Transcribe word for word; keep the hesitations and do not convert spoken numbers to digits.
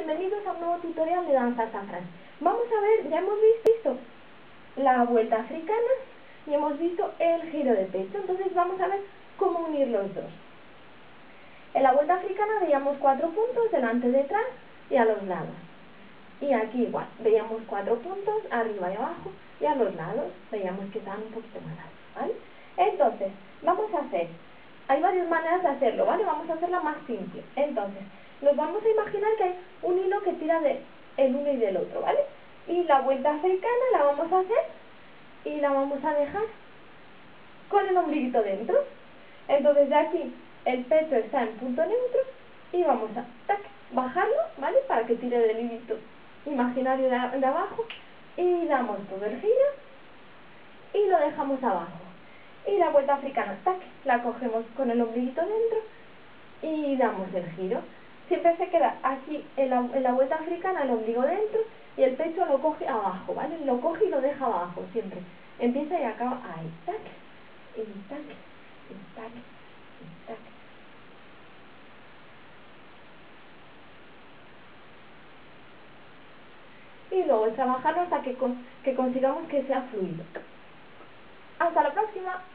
bienvenidos a un nuevo tutorial de danza safran. Vamos a ver, ya hemos visto la vuelta africana y hemos visto el giro de pecho, entonces vamos a ver cómo unir los dos. En la vuelta africana veíamos cuatro puntos delante, detrás y a los lados. Y aquí igual, veíamos cuatro puntos arriba y abajo y a los lados veíamos que estaban un poquito más altos, ¿vale? Entonces, vamos a hacer, hay varias maneras de hacerlo, ¿vale? Vamos a hacerla más simple. Entonces, nos vamos a imaginar que hay un hilo que tira de el uno y del otro, ¿vale? Y la vuelta africana la vamos a hacer y la vamos a dejar con el ombliguito dentro. Entonces de aquí el pecho está en punto neutro y vamos a tac, bajarlo, ¿vale? Para que tire del hilito imaginario de, de abajo y damos todo el giro y lo dejamos abajo. Y la vuelta africana, tac, la cogemos con el ombliguito dentro y damos el giro. Siempre se queda aquí en la, en la vuelta africana el ombligo dentro y el pecho lo coge abajo, ¿vale? Lo coge y lo deja abajo siempre. Empieza y acaba ahí, tac, y tac, y tac, y tac. Y luego trabajarlo hasta que, con, que consigamos que sea fluido. Hasta la próxima.